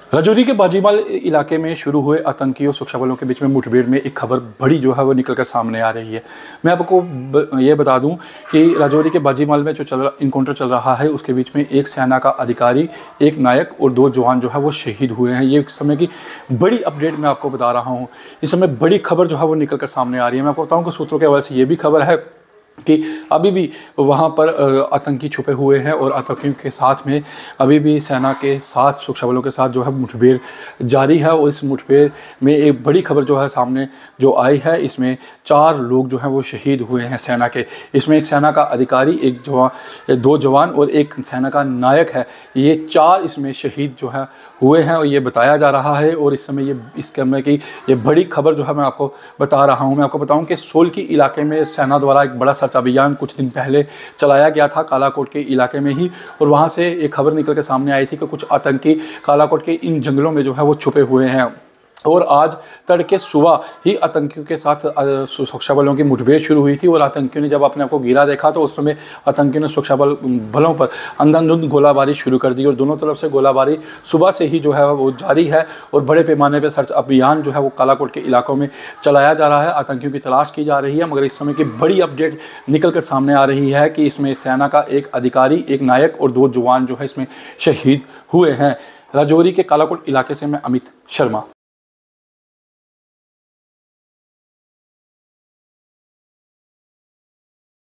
राजौरी के बाजीमाल इलाके में शुरू हुए आतंकी और सुरक्षा बलों के बीच में मुठभेड़ में एक खबर बड़ी जो है वो निकल कर सामने आ रही है। मैं आपको ये बता दूं कि राजौरी के बाजीमाल में जो इनकाउंटर चल रहा है उसके बीच में एक सेना का अधिकारी, एक नायक और 2 जवान जो है वो शहीद हुए हैं। ये इस समय की बड़ी अपडेट मैं आपको बता रहा हूँ। इस समय बड़ी खबर जो है वो निकल कर सामने आ रही है। मैं आपको बताऊँ कि सूत्रों के हवाले से ये भी खबर है कि अभी भी वहाँ पर आतंकी छुपे हुए हैं और आतंकियों के साथ में अभी भी सेना के साथ, सुरक्षा बलों के साथ जो है मुठभेड़ जारी है। और इस मुठभेड़ में एक बड़ी खबर जो है सामने जो आई है, इसमें 4 लोग जो हैं वो शहीद हुए हैं सेना के। इसमें एक सेना का अधिकारी, 2 जवान और एक सेना का नायक है। ये 4 इसमें शहीद जो है हुए हैं और ये बताया जा रहा है। और इस समय इस समय की ये बड़ी खबर जो है मैं आपको बता रहा हूँ। मैं आपको बताऊँ कि सोलकी इलाके में सेना द्वारा एक बड़ा सर्च अभियान कुछ दिन पहले चलाया गया था कालाकोट के इलाके में ही। और वहां से एक खबर निकल के सामने आई थी कि कुछ आतंकी कालाकोट के इन जंगलों में जो है वो छुपे हुए हैं। और आज तड़के सुबह ही आतंकियों के साथ सुरक्षा बलों की मुठभेड़ शुरू हुई थी। और आतंकियों ने जब अपने आप को गिरा देखा तो उस समय आतंकियों ने सुरक्षा बलों पर अंधाधुंध गोलाबारी शुरू कर दी। और दोनों तरफ से गोलाबारी सुबह से ही जो है वो जारी है। और बड़े पैमाने पर सर्च अभियान जो है वो कालाकोट के इलाकों में चलाया जा रहा है। आतंकियों की तलाश की जा रही है। मगर इस समय की बड़ी अपडेट निकल कर सामने आ रही है कि इसमें सेना का एक अधिकारी, एक नायक और 2 जवान जो है इसमें शहीद हुए हैं। राजौरी के कालाकोट इलाके से मैं अमित शर्मा।